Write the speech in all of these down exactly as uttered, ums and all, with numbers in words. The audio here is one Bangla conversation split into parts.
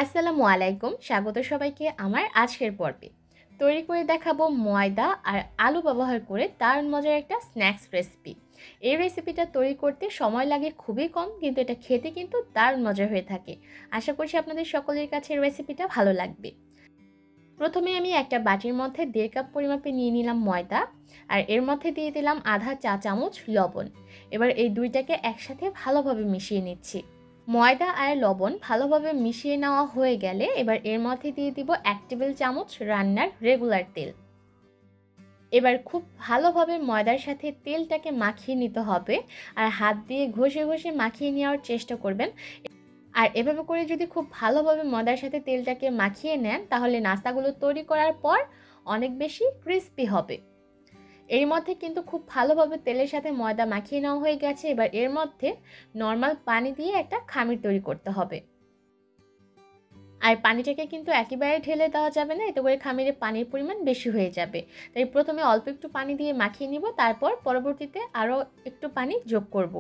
আসসালামু আলাইকুম, স্বাগত সবাইকে আমার আজকের পর্বে। তৈরি করে দেখাবো ময়দা আর আলু ব্যবহার করে দারুণ মজার একটা স্ন্যাক্স রেসিপি। এই রেসিপিটা তৈরি করতে সময় লাগে খুবই কম, কিন্তু এটা খেতে কিন্তু দারুণ মজার হয়ে থাকে। আশা করছি আপনাদের সকলের কাছে রেসিপিটা ভালো লাগবে। প্রথমে আমি একটা বাটির মধ্যে দেড় কাপ পরিমাপে নিয়ে নিলাম ময়দা, আর এর মধ্যে দিয়ে দিলাম আধা চা চামচ লবণ। এবার এই দুইটাকে একসাথে ভালোভাবে মিশিয়ে নিচ্ছি। ময়দা আর লবণ ভালোভাবে মিশিয়ে নেওয়া হয়ে গেলে এবার এর মধ্যে দিয়ে দিব এক টেবিল চামচ রান্নার রেগুলার তেল। এবার খুব ভালোভাবে ময়দার সাথে তেলটাকে মাখিয়ে নিতে হবে, আর হাত দিয়ে ঘষে ঘষে মাখিয়ে নেওয়ার চেষ্টা করবেন। আর এভাবে করে যদি খুব ভালোভাবে ময়দার সাথে তেলটাকে মাখিয়ে নেন, তাহলে নাস্তাগুলো তৈরি করার পর অনেক বেশি ক্রিস্পি হবে। এর মধ্যে কিন্তু খুব ভালোভাবে তেলের সাথে ময়দা মাখিয়ে নেওয়া হয়ে গেছে। এবার এর মধ্যে নর্মাল পানি দিয়ে একটা খামির তৈরি করতে হবে। আর পানিটাকে কিন্তু একেবারে ঢেলে দেওয়া যাবে না, এতে করে খামিরে পানির পরিমাণ বেশি হয়ে যাবে। তাই প্রথমে অল্প একটু পানি দিয়ে মাখিয়ে নিব, তারপর পরবর্তীতে আরও একটু পানি যোগ করব।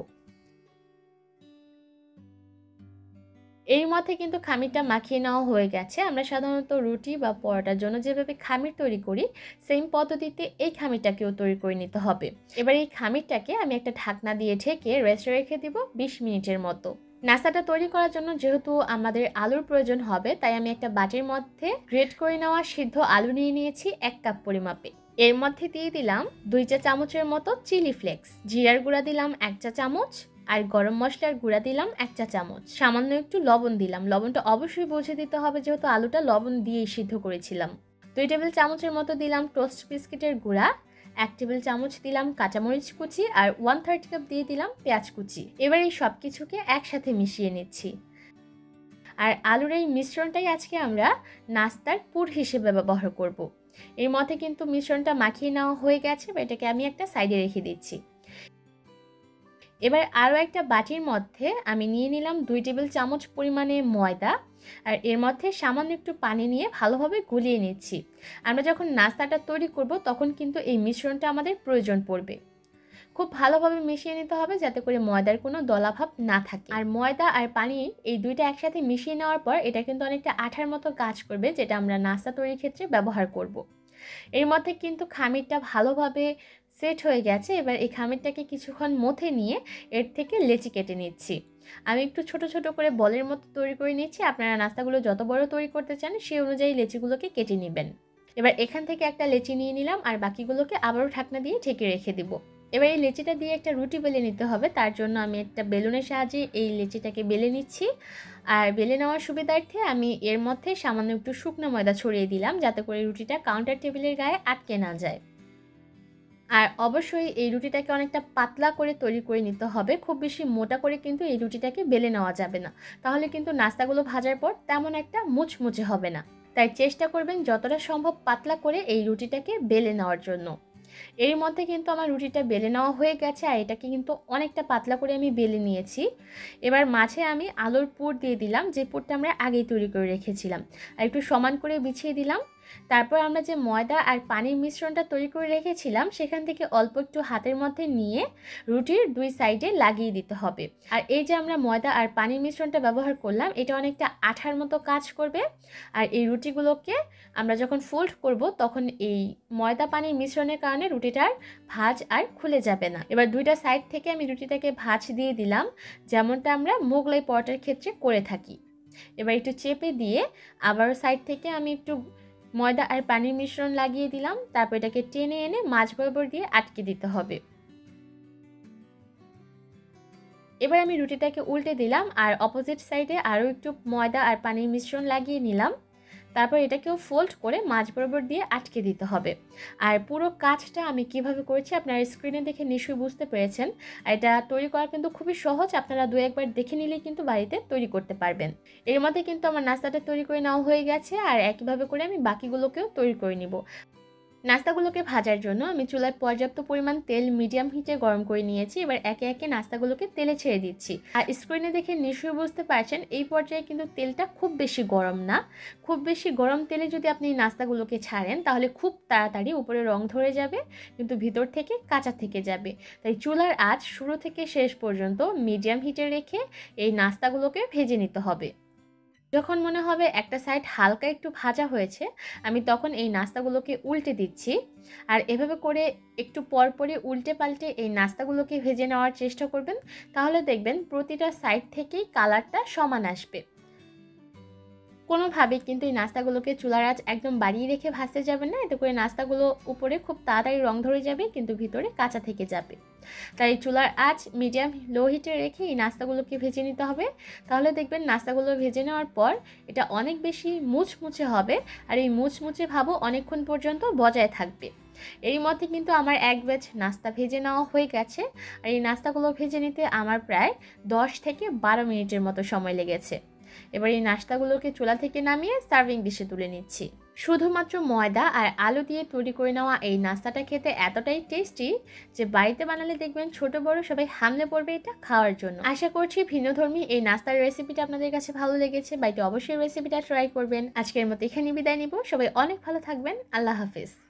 এর মধ্যে কিন্তু খামিরটা মাখিয়ে নেওয়া হয়ে গেছে। আমরা সাধারণত রুটি বা পরোটার জন্য যেভাবে খামির তৈরি করি, সেম পদ্ধতিতে এই খামিরটাকেও তৈরি করে নিতে হবে। এবার এই খামিরটাকে আমি একটা ঢাকনা দিয়ে ঢেকে রেস্টে রেখে দিব বিশ মিনিটের মতো। নাস্তাটা তৈরি করার জন্য যেহেতু আমাদের আলুর প্রয়োজন হবে, তাই আমি একটা বাটির মধ্যে গ্রেট করে নেওয়া সিদ্ধ আলু নিয়ে নিয়েছি এক কাপ পরিমাপে। এর মধ্যে দিয়ে দিলাম দুই চা চামচের মতো চিলি ফ্লেক্স, জিরার গুঁড়া দিলাম এক চা চামচ, আর গরম মশলার গুঁড়া দিলাম এক চা চামচ। সামান্য একটু লবণ দিলাম, লবণটা অবশ্যই বুঝে দিতে হবে যেহেতু আলুটা লবণ দিয়েই সিদ্ধ করেছিলাম। দুই টেবিল চামচের মতো দিলাম টোস্ট বিস্কিটের গুঁড়া, এক টেবিল চামচ দিলাম কাঁচামরিচ কুচি, আর ওয়ান থার্ড কাপ দিয়ে দিলাম পেঁয়াজ কুচি। এবার এই সব কিছুকে একসাথে মিশিয়ে নিচ্ছি। আর আলুর এই মিশ্রণটাই আজকে আমরা নাস্তার পুর হিসেবে ব্যবহার করব। এর মধ্যে কিন্তু মিশ্রণটা মাখিয়ে নেওয়া হয়ে গেছে, এটাকে আমি একটা সাইডে রেখে দিচ্ছি। এবার আরও একটা বাটির মধ্যে আমি নিয়ে নিলাম দুই টেবিল চামচ পরিমাণে ময়দা, আর এর মধ্যে সামান্য একটু পানি নিয়ে ভালোভাবে গুলিয়ে নিচ্ছি। আমরা যখন নাস্তাটা তৈরি করব তখন কিন্তু এই মিশ্রণটা আমাদের প্রয়োজন পড়বে। খুব ভালোভাবে মিশিয়ে নিতে হবে যাতে করে ময়দার কোনো দলাভাব না থাকে। আর ময়দা আর পানি এই দুইটা একসাথে মিশিয়ে নেওয়ার পর এটা কিন্তু অনেকটা আঠার মতো কাজ করবে, যেটা আমরা নাস্তা তৈরির ক্ষেত্রে ব্যবহার করব। এর মধ্যে কিন্তু খামিরটা ভালোভাবে সেট হয়ে গেছে। এবার এই খামিরটাকে কিছুক্ষণ মথে নিয়ে এর থেকে লেচি কেটে নিচ্ছি। আমি একটু ছোট ছোট করে বলের মতো তৈরি করে নিচ্ছি। আপনারা নাস্তাগুলো যত বড় তৈরি করতে চান সেই অনুযায়ী লেচিগুলোকে কেটে নেবেন। এবার এখান থেকে একটা লেচি নিয়ে নিলাম, আর বাকিগুলোকে আবারও ঢাকনা দিয়ে ঢেকে রেখে দেবো। এবার এই লেচিটা দিয়ে একটা রুটি বেলে নিতে হবে। তার জন্য আমি একটা বেলুনের সাহায্যে এই লেচিটাকে বেলে নিচ্ছি। আর বেলে নেওয়ার সুবিধার্থে আমি এর মধ্যে সামান্য একটু শুকনো ময়দা ছড়িয়ে দিলাম, যাতে করে রুটিটা কাউন্টার টেবিলের গায়ে আটকে না যায়। আর অবশ্যই এই রুটিটাকে অনেকটা পাতলা করে তৈরি করে নিতে হবে, খুব বেশি মোটা করে কিন্তু এই রুটিটাকে বেলে নেওয়া যাবে না, তাহলে কিন্তু নাস্তাগুলো ভাজার পর তেমন একটা মুচমুচে হবে না। তাই চেষ্টা করবেন যতটা সম্ভব পাতলা করে এই রুটিটাকে বেলে নেওয়ার জন্য। এর মধ্যে কিন্তু আমার রুটিটা বেলে নেওয়া হয়ে গেছে, আর এটাকে কিন্তু অনেকটা পাতলা করে আমি বেলে নিয়েছি। এবার মাঝে আমি আলুর পুর দিয়ে দিলাম, যে পুরটা আমরা আগেই তৈরি করে রেখেছিলাম, আর একটু সমান করে বিছিয়ে দিলাম। তারপর আমরা যে ময়দা আর পানির মিশ্রণটা তৈরি করে রেখেছিলাম সেখান থেকে অল্প একটু হাতের মধ্যে নিয়ে রুটির দুই সাইডে লাগিয়ে দিতে হবে। আর এই যে আমরা ময়দা আর পানির মিশ্রণটা ব্যবহার করলাম, এটা অনেকটা আঠার মতো কাজ করবে। আর এই রুটিগুলোকে আমরা যখন ফোল্ড করব তখন এই ময়দা পানির মিশ্রণের কারণে রুটিটার ভাঁজ আর খুলে যাবে না। এবার দুইটা সাইড থেকে আমি রুটিটাকে ভাঁজ দিয়ে দিলাম, যেমনটা আমরা মোগলাই পরোটার ক্ষেত্রে করে থাকি। এবার একটু চেপে দিয়ে আবারও সাইড থেকে আমি একটু ময়দা আর পানির মিশ্রণ লাগিয়ে দিলাম। তারপর এটাকে টেনে এনে মাঝ বরাবর দিয়ে আটকে দিতে হবে। এবার আমি রুটিটাকে উল্টে দিলাম, আর অপোজিট সাইডে আরও একটু ময়দা আর পানির মিশ্রণ লাগিয়ে নিলাম। তারপর এটাকেও ফোল্ড করে মাঝ বরাবর দিয়ে আটকে দিতে হবে। আর পুরো কাজটা আমি কিভাবে করেছি আপনারা স্ক্রিনে দেখে নিশ্চয়ই বুঝতে পেরেছেন। আর এটা তৈরি করা কিন্তু খুবই সহজ, আপনারা দু একবার দেখে নিলেই কিন্তু বাড়িতে তৈরি করতে পারবেন। এর মধ্যে কিন্তু আমার নাস্তাটা তৈরি করে নেওয়া হয়ে গেছে, আর একইভাবে করে আমি বাকিগুলোকেও তৈরি করে নিব। নাস্তাগুলোকে ভাজার জন্য আমি চুলায় পর্যাপ্ত পরিমাণ তেল মিডিয়াম হিটে গরম করে নিয়েছি। এবার একে একে নাস্তাগুলোকে তেলে ছেড়ে দিচ্ছি। আর স্ক্রিনে দেখে নিশ্চয়ই বুঝতে পারছেন এই পর্যায়ে কিন্তু তেলটা খুব বেশি গরম না। খুব বেশি গরম তেলে যদি আপনি নাস্তাগুলোকে ছাড়েন তাহলে খুব তাড়াতাড়ি উপরে রং ধরে যাবে, কিন্তু ভিতর থেকে কাঁচা থেকে যাবে। তাই চুলার আঁচ শুরু থেকে শেষ পর্যন্ত মিডিয়াম হিটে রেখে এই নাস্তাগুলোকে ভেজে নিতে হবে। যখন মনে হবে একটা সাইড হালকা একটু ভাজা হয়েছে, আমি তখন এই নাস্তাগুলোকে উল্টে দিচ্ছি। আর এভাবে করে একটু পরপরই উল্টে পাল্টে এই নাস্তাগুলোকে ভেজে নেওয়ার চেষ্টা করবেন। তাহলে দেখবেন প্রতিটা সাইড থেকেই কালারটা সমান আসবে। কোনোভাবেই কিন্তু এই নাস্তাগুলোকে চুলার আঁচ একদম বাড়িয়ে রেখে ভাজতে যাবেন না, এতে করে নাস্তাগুলো উপরে খুব তাড়াতাড়ি রং ধরে যাবে কিন্তু ভিতরে কাঁচা থেকে যাবে। তাই চুলার আঁচ মিডিয়াম লো হিটে রেখে এই নাস্তাগুলোকে ভেজে নিতে হবে। তাহলে দেখবেন নাস্তাগুলো ভেজে নেওয়ার পর এটা অনেক বেশি মুচমুচে হবে, আর এই মুচমুচে ভাবও অনেকক্ষণ পর্যন্ত বজায় থাকবে। এরই মধ্যে কিন্তু আমার এক ব্যাচ নাস্তা ভেজে নেওয়া হয়ে গেছে, আর এই নাস্তাগুলো ভেজে নিতে আমার প্রায় দশ থেকে বারো মিনিটের মতো সময় লেগেছে। এবার এই নাস্তাগুলোকে চুলা থেকে নামিয়ে সার্ভিং ডিশে তুলে নিচ্ছি। শুধুমাত্র ময়দা আর আলু দিয়ে তৈরি করে নেওয়া এই নাস্তাটা খেতে এতটাই টেস্টি যে বাড়িতে বানালে দেখবেন ছোট বড় সবাই হামলে পড়বে এটা খাওয়ার জন্য। আশা করছি ভিন্নধর্মী এই নাস্তার রেসিপিটা আপনাদের কাছে ভালো লেগেছে। বাড়িতে অবশ্যই রেসিপিটা ট্রাই করবেন। আজকের মতো এখানে বিদায় নিব। সবাই অনেক ভালো থাকবেন। আল্লাহ হাফিজ।